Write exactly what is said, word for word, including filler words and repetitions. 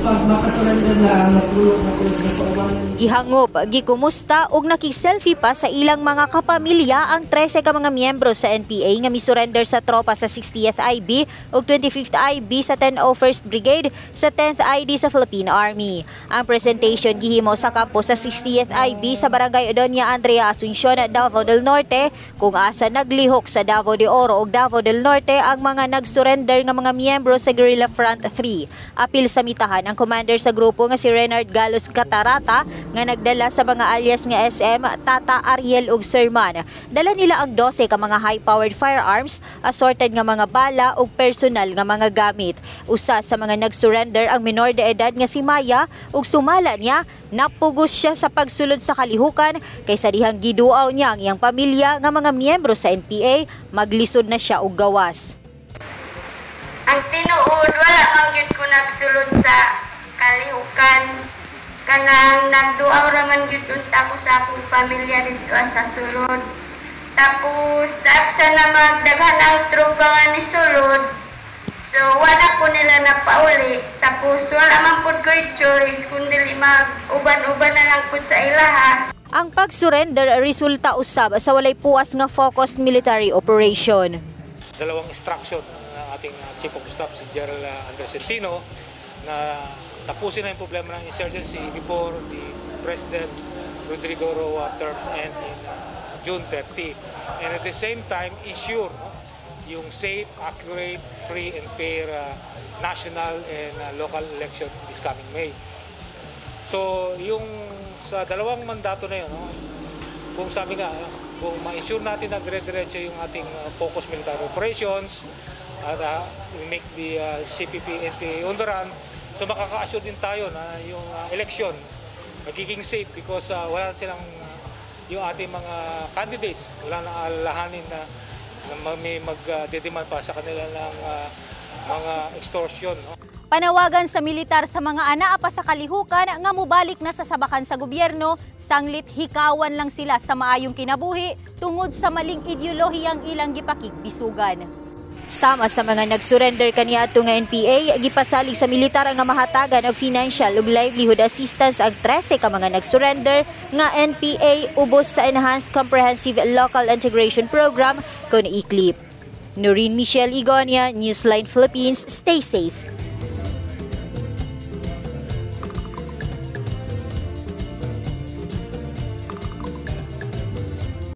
pag makasurrender na natulog na tulog na kauban. Gihangop, gikumusta ug nakig-selfie pa sa ilang mga kapamilya ang trese ka mga miyembro sa N P A nga misurrender sa tropa sa sixtieth I B ug twenty-fifth I B sa ten oh first Brigade sa tenth I D sa Philippine Army. Ang presentation gihimo sa kampo sa sixtieth I B sa Barangay Doña Andrea Asuncion, Davao del Norte, kung asa naglihok sa Davao de Oro ug Davao del Norte ang mga nag-surrender nga mga miyembro sa Guerrilla Front three. Apil sa mitahan ang commander sa grupo nga si Renard Galos Catarata nga nagdala sa mga alias nga S M, Tata, Ariel ug Serman. Dala nila ang twelve ka mga high-powered firearms, assorted nga mga bala ug personal nga mga gamit. Usa sa mga nag-surrender ang minor de edad nga si Maya ug sumala niya napugos siya sa pagsulod sa kalihukan kaysa dihang giduaw niya ang iyang pamilya nga mga miyembro sa N P A maglisod na siya og gawas. Ang tinuod wala man gyud ko nagsulod sa kalihukan, kanang nagduaw raman gyud unta ko sa akong pamilya dito sa sulod. Tapos tapsa na magdaghan ang tropa nga ni sulod, so wala ko nila napauli. Tapos wala man pud ko'y choice kundi mag-uban-uban na lang pud sa ilaha. Ang pag-surrender resulta usab sa walay puwas nga focused military operation. Dalawang instruction ng ating Chief of Staff si General Andres Centino na tapusin na yung problema ng insurgency before the President Rodrigo Roa terms ends in uh, June thirtieth. And at the same time, ensure no, yung safe, accurate, free and fair uh, national and uh, local election this coming May. So yung sa dalawang mandato na yun, no, kung sabi nga, kung ma-ensure natin na dire-diretso yung ating uh, focus military operations at uh, we make the uh, C P P N P A on the run, so makaka-assure din tayo na yung uh, election magiging safe because uh, wala silang uh, yung ating mga candidates, wala nang alalahanin na, na may mag-demand uh, pa sa kanila ng uh, mga extortion. No? Panawagan sa militar sa mga anaa pa sa kalihukan nga mubalik na sa sabakan sa gobyerno, sanglit hikawan lang sila sa maayong kinabuhi tungod sa maling ideolohiyang ilang gipakigbisugan. Sama sa mga nag-surrender kaniadto nga N P A, gipasalig sa militar nga mahatagan og financial ug livelihood assistance ang thirteen ka mga nag-surrender nga N P A ubos sa Enhanced Comprehensive Local Integration Program kon I C L I P. Noreen Michelle Igonia, Newsline Philippines, stay safe.